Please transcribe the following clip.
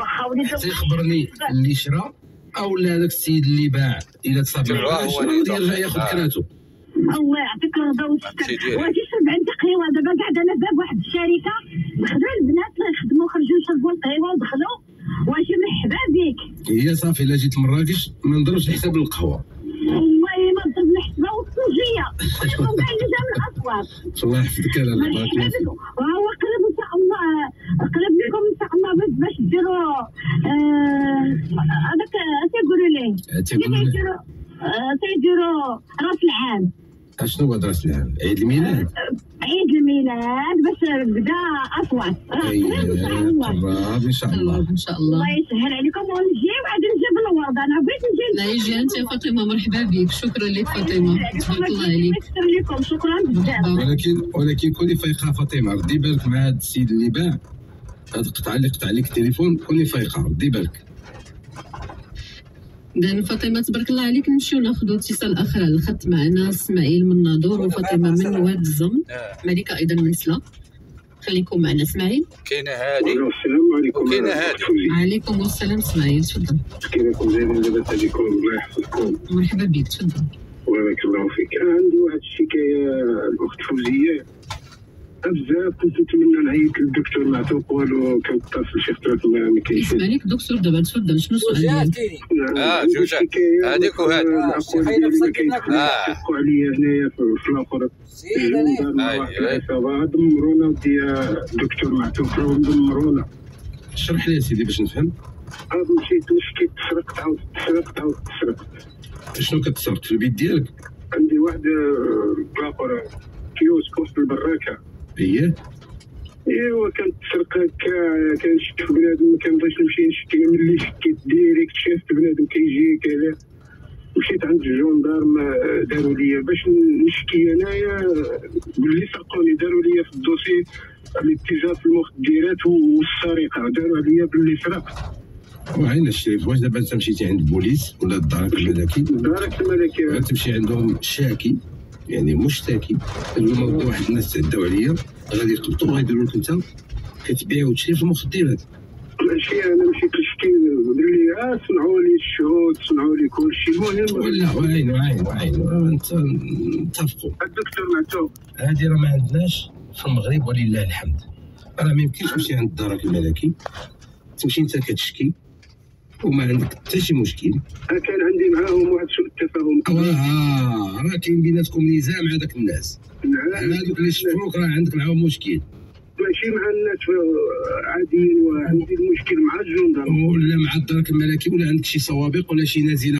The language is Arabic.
واخا وليت تيخبرني اللي شرا او لا هذاك السيد اللي باع الا تصاب معاه غادي يرجع ياخذ كراتو. الله يعطيك الرضا والسكر. واجي 70 قهوه دابا قاعد انا باب واحد الشركه دخلوا البنات اللي يخدموا خرجوا يشربوا القهوه ودخلوا. واجي مرحبا بك. هي صافي الا جيت لمراكش ما نضربش حساب القهوه. والله ما نضرب الحسبه والسوجيه وكاع اللي جا من الاصوات. الله يحفظك انا مرحبا بك. وهو قرب ان شاء الله قرب لكم ان شاء الله باش ديروا هذاك تيقولوا ليه تيديروا راس العام. اشنو هو راس العام؟ عيد الميلاد. عيد الميلاد باش بدا اصوات. قراب ان شاء الله. ان شاء الله. الله يسهل عليكم ونجيو عاد نجيب الورد. انا بغيت نجي. لا يجي انت يا فاطمه مرحبا بك. شكرا لك فاطمه. تبارك الله عليك. شكرا لكم. شكرا بزاف. ولكن كوني فايقه فاطمه ردي بالك مع هذا السيد اللي باع هاد القطعه اللي قطع لك التليفون. كوني فايقه ردي بالك. إذن فاطمه تبارك الله عليك. نمشيو ناخذ اتصال اخر على الخط. معنا اسماعيل من ناظور وفاطمه من واد الزم. ملكه ايضا من سلا. خليكم معنا اسماعيل. كاينه هادي. السلام عليكم. وكاينه هادي. وعليكم السلام اسماعيل تفضل. كيفكم زينين لاباس عليكم الله يحفظكم. مرحبا بك تفضل. بارك الله فيك. انا عندي واحد الشكايه الاخت فوزيه بزاف. كنت نتمنى نعيط للدكتور معتوق والو كنتصل شي خطرات ما كاينش. اسمع لك دكتور دابا تفضل. شنو السؤال ديالك؟ جوجات هذيك وهذيك. حقوا عليا هنايا في الاخر دمرونا ودي الدكتور معتوق دمرونا. اشرح لي يا سيدي باش نفهم. مشيت شكيت تسرقت عاود تسرقت. شنو كتسرق في البيت ديالك؟ عندي واحد بلاصه كيوسك وسط البراكه. ايوا كانت تسرق هكا. كنشوف بنادم ما كنبغيش نمشي نشكي. ملي شكيت ديريكت شافت بنادم كيجي كذا مشيت عند الجندارم داروا لي باش نشكي انايا باللي سرقوني. داروا لي في الدوسي الاتجاه في المخدرات والسرقه. داروا عليا باللي سرقت. وعين الشريف واش دابا انت مشيتي عند البوليس ولا الدرك الملكي؟ الدرك الملكي غتمشي عندهم شاكي يعني مشتكي. تقول لهم واحد الناس تعداو عليا غادي يقبطوا وغيديروا لك انت كتبيع وتشري في المخدرات. ماشي انا مشيت نشكي باللي صنعوا لي الشهود صنعوا لي كلشي. المهم ولا وعين انت نتفقوا. الدكتور معتوق هذه راه ما عندناش في المغرب ولله الحمد. راه ما يمكنش تمشي عند الدرك الملكي تمشي انت كتشكي وما عندك حتى شي مشكل. كان عندي معاهم واحد سوء التفاهم. راه كاين بيناتكم نزاع مع داك الناس. هذوك اللي شفروك راه عندك معاهم مشكل. ماشي مع الناس عاديين. وعندي المشكل مع الجندر ولا مع الدرك الملكي ولا عندك شي سوابق ولا شي نازله.